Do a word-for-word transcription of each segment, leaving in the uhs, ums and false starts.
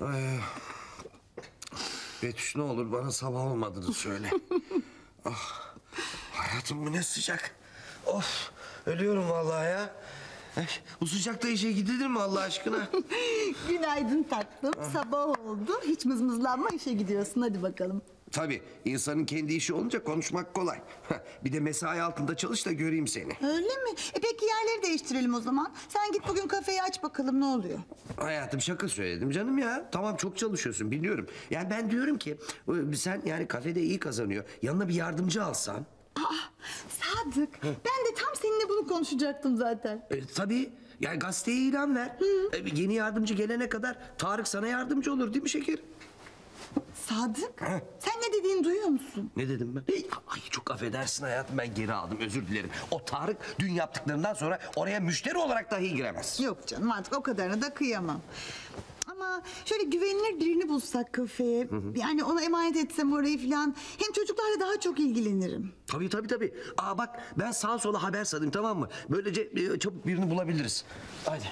Ay, Betüş ne olur bana sabah olmadığını söyle. Ah, hayatım bu ne sıcak. Of, ölüyorum vallahi ya. Ay, bu sıcakta işe gidilir mi Allah aşkına? Günaydın tatlım. Sabah oldu. Hiç mızmızlanma, işe gidiyorsun. Hadi bakalım. Tabii insanın kendi işi olunca konuşmak kolay. Bir de mesai altında çalış da göreyim seni. Öyle mi? E peki yerleri değiştirelim o zaman. Sen git bugün kafeyi aç bakalım, ne oluyor? Hayatım şaka söyledim canım ya. Tamam çok çalışıyorsun biliyorum. Yani ben diyorum ki sen yani kafede iyi kazanıyor. Yanına bir yardımcı alsan. Aa, Sadık, ben de tam seninle bunu konuşacaktım zaten. E, tabii. Yani gazeteye ilan ver. E, yeni yardımcı gelene kadar Tarık sana yardımcı olur değil mi şekerim? Sadık, sen ne dediğini duyuyor musun? Ne dedim ben? Ay çok affedersin hayatım, ben geri aldım, özür dilerim. O Tarık dün yaptıklarından sonra oraya müşteri olarak dahi giremez. Yok canım, artık o kadarına da kıyamam. Ama şöyle güvenilir birini bulsak kafeye, hı hı. yani ona emanet etsem orayı falan, hem çocuklarla daha çok ilgilenirim. Tabii tabii tabii. Aa bak ben sağa sola haber salayım, tamam mı? Böylece e, çabuk birini bulabiliriz. Hadi.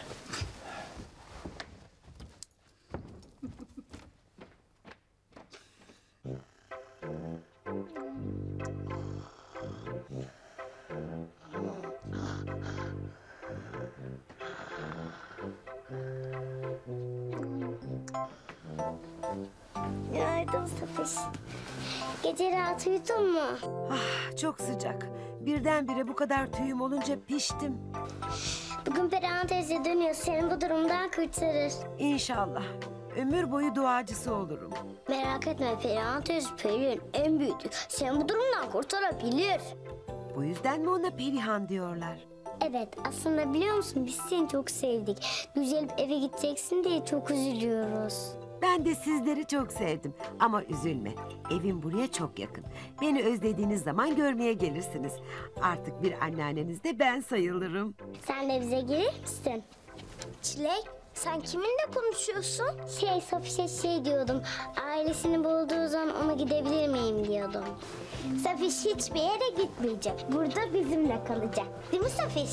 Günaydın Safiş. Gece rahat uyudun mu? Ah, çok sıcak. Birdenbire bu kadar tüyüm olunca piştim. Bugün Perihan teyze dönüyor. Seni bu durumdan kurtarır. İnşallah. Ömür boyu duacısı olurum. Merak etme, Perihan teyze Perihan en büyüğü. Seni bu durumdan kurtarabilir. Bu yüzden mi ona Perihan diyorlar? Evet, aslında biliyor musun biz seni çok sevdik. Düzelip eve gideceksin diye çok üzülüyoruz. Ben de sizleri çok sevdim. Ama üzülme. Evim buraya çok yakın. Beni özlediğiniz zaman görmeye gelirsiniz. Artık bir anneanneniz de ben sayılırım. Sen de bize gelir misin? Çilek, sen kiminle konuşuyorsun? Şey, Safiş'e şey diyordum. Ailesini bulduğu zaman ona gidebilir miyim diyordum. Safiş hiçbir yere gitmeyecek. Burada bizimle kalacak. Değil mi Safiş?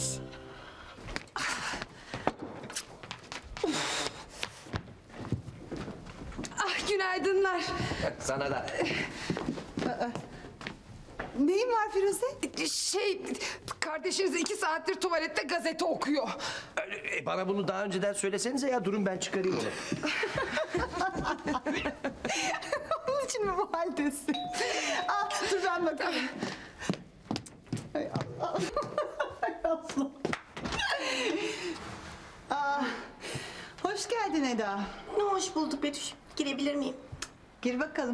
Ah, günaydınlar. Sana da. Neyin var Firuze? Şey, kardeşiniz iki saattir tuvalette gazete okuyor. E, bana bunu daha önceden söylesenize ya, durun ben çıkarayım onu. Onun için mi bu haldesin? Ah, dur ben bakalım. Hay Allah. Hay Allah. Ah, hoş geldin Eda. Ne hoş bulduk Betüş. Girebilir miyim? Gir bakalım.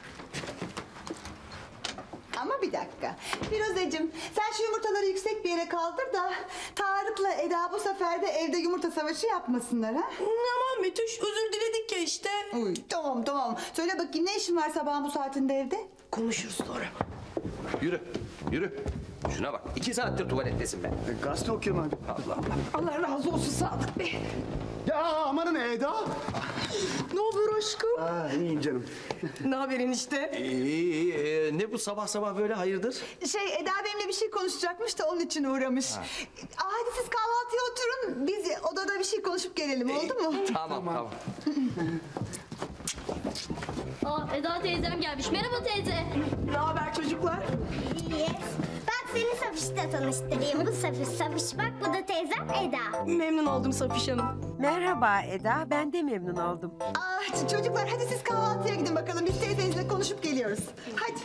Ama bir dakika. Firuzeciğim, sen şu yumurtaları yüksek bir yere kaldır da Tarık'la Eda bu sefer de evde yumurta savaşı yapmasınlar ha? Aman Betüş, özür diledik ya işte. Uy, tamam tamam. Söyle bakayım, ne işin var sabahın bu saatinde evde? Konuşuruz sonra. Yürü, yürü. Şuna bak, iki saattir tuvalettesin be. E, gazete okuyorum abi. Allah Allah. Allah razı olsun Sadık Bey. Ya amanın Eda. Ne olur aşkım? Aa, iyiyim canım. Ne haber enişte? İyi, iyi, iyi. Ne bu sabah sabah böyle, hayırdır? Şey, Eda benimle bir şey konuşacakmış da onun için uğramış. Aa, hadi siz kahvaltıya oturun. Biz odada bir şey konuşup gelelim, oldu mu? Tamam, tamam. Aa, Eda teyzem gelmiş. Merhaba teyze. Ne haber çocuklar? Yes. Bak seni Safiş'le tanıştırayım. Bu Safiş, Safiş bak, bu da teyzem Eda. Memnun oldum Safiş Hanım. Merhaba Eda, ben de memnun oldum. Aa, çocuklar hadi siz kahvaltıya gidin bakalım. Biz teyzenizle konuşup geliyoruz. Hadi.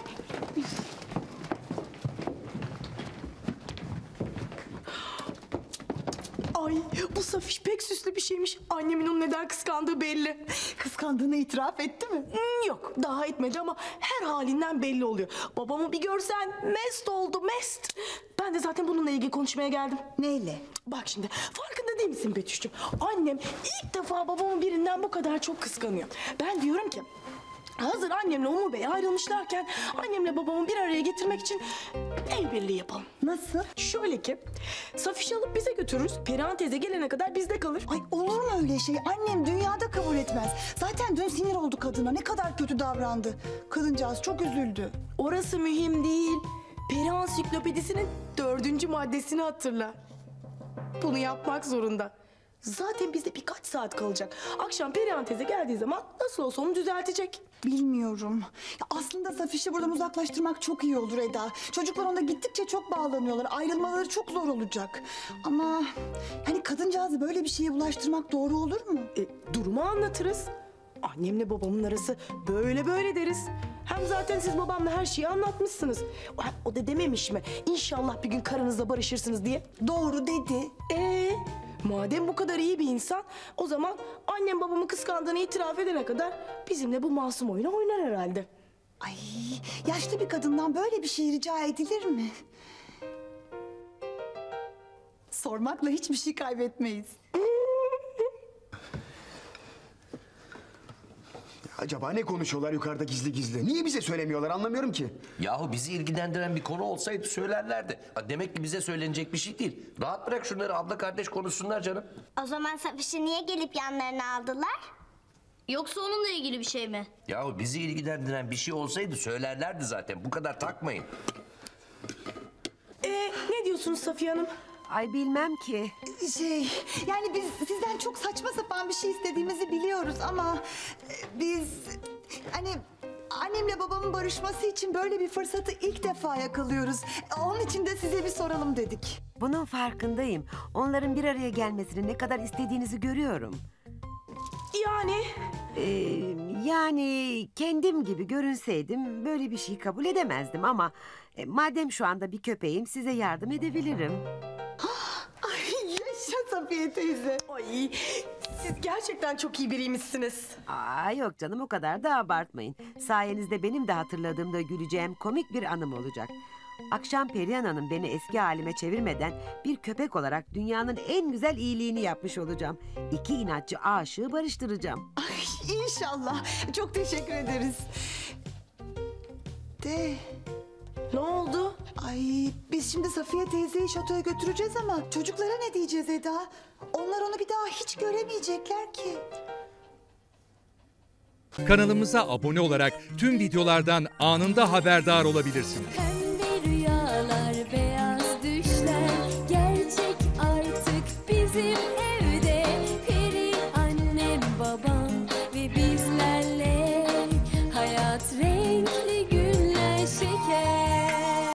Ay, bu Safiş pek süslü bir şeymiş. Annemin onu neden kıskandığı belli. Kıskandığını itiraf etti mi? Hmm, yok, daha etmedi ama her halinden belli oluyor. Babamı bir görsen mest oldu, mest. Ben de zaten bununla ilgili konuşmaya geldim. Neyle? Bak şimdi, farkında değil misin Betüş'cüğüm? Annem ilk defa babamı birinden bu kadar çok kıskanıyor. Ben diyorum ki, hazır annemle Umur Bey ayrılmışlarken annemle babamı bir araya getirmek için el birliği yapalım. Nasıl? Şöyle ki, Safiş'i alıp bize götürürüz. Perihan teyze gelene kadar bizde kalır. Ay olur mu öyle şey? Annem dünyada kabul etmez. Zaten dün sinir oldu kadına. Ne kadar kötü davrandı. Kadıncağız çok üzüldü. Orası mühim değil. Peri Ansiklopedisi'nin dördüncü maddesini hatırla. Bunu yapmak zorunda. Zaten bizde birkaç saat kalacak. Akşam Perihan teyze geldiği zaman nasıl olsa onu düzeltecek. Bilmiyorum. Ya aslında Safiş'i buradan uzaklaştırmak çok iyi olur Eda. Çocuklar ona gittikçe çok bağlanıyorlar. Ayrılmaları çok zor olacak. Ama hani kadıncağızı böyle bir şeye bulaştırmak doğru olur mu? E, durumu anlatırız. Annemle babamın arası böyle böyle deriz. Hem zaten siz babamla her şeyi anlatmışsınız. O, o da dememiş mi? İnşallah bir gün karınızla barışırsınız diye. Doğru dedi. Ee, madem bu kadar iyi bir insan, o zaman annem babamı kıskandığını itiraf edene kadar bizimle bu masum oyunu oynar herhalde. Ay, yaşlı bir kadından böyle bir şey rica edilir mi? Sormakla hiçbir şey kaybetmeyiz. Acaba ne konuşuyorlar yukarıda gizli gizli? Niye bize söylemiyorlar anlamıyorum ki. Yahu bizi ilgilendiren bir konu olsaydı söylerlerdi. Ha, demek ki bize söylenecek bir şey değil. Rahat bırak şunları, abla kardeş konuşsunlar canım. O zaman Safiş'i niye gelip yanlarına aldılar? Yoksa onunla ilgili bir şey mi? Yahu bizi ilgilendiren bir şey olsaydı söylerlerdi zaten. Bu kadar takmayın. Ee, ne diyorsunuz Safiye Hanım? Ay bilmem ki. Şey, yani biz sizden çok saçma sapan bir şey istediğimizi biliyoruz ama e, biz hani annemle babamın barışması için böyle bir fırsatı ilk defa yakalıyoruz. Onun için de size bir soralım dedik. Bunun farkındayım. Onların bir araya gelmesini ne kadar istediğinizi görüyorum. Yani Ee, yani kendim gibi görünseydim böyle bir şey kabul edemezdim ama e, madem şu anda bir köpeğim size yardım edebilirim. Ay yaşa Safiye teyze. ay siz gerçekten çok iyi biriymişsiniz. Aa, yok canım o kadar da abartmayın. Sayenizde benim de hatırladığımda güleceğim komik bir anım olacak. Akşam Perihan Hanım beni eski halime çevirmeden bir köpek olarak dünyanın en güzel iyiliğini yapmış olacağım. İki inatçı aşığı barıştıracağım. Ay inşallah. Çok teşekkür ederiz. De. Ne oldu? Ay biz şimdi Safiye teyzeyi şatoya götüreceğiz ama çocuklara ne diyeceğiz Eda? Onlar onu bir daha hiç göremeyecekler ki. Kanalımıza abone olarak tüm videolardan anında haberdar olabilirsiniz. Pembe